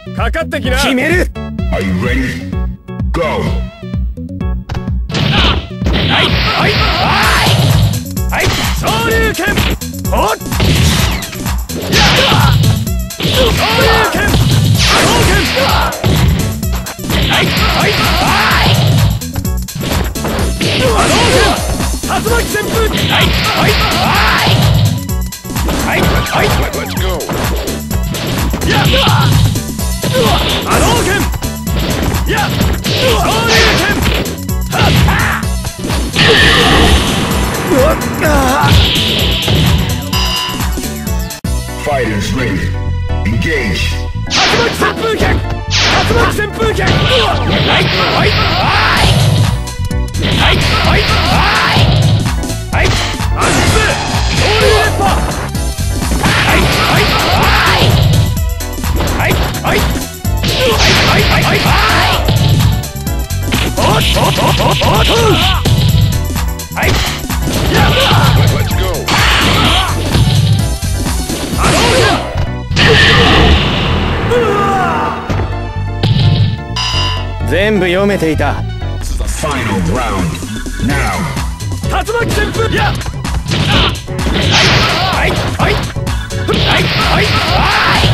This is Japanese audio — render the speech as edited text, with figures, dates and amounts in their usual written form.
かかってきな。 決める。 Are you ready? Go! はいはいはい、昇竜拳。おっ、昇竜拳。波動拳。はいはいはい、波動拳。竜巻旋風。はいはいはいはいはい。 Let's go! やっ、波動拳。やっ、昇竜拳。はっはっ、うわっ、 Fighters ready. Engage. 竜巻旋風拳。竜巻旋風拳。はいはいはいはいはいはい、アップ昇竜連覇。はいはいはいはいはいはいはいはい、おっとっとっとっと、はい、やっ、 Let's go! 波動拳。 全部読めていた。 Final round. Now. 竜巻旋風。やっ、はいはいはいはいはいはい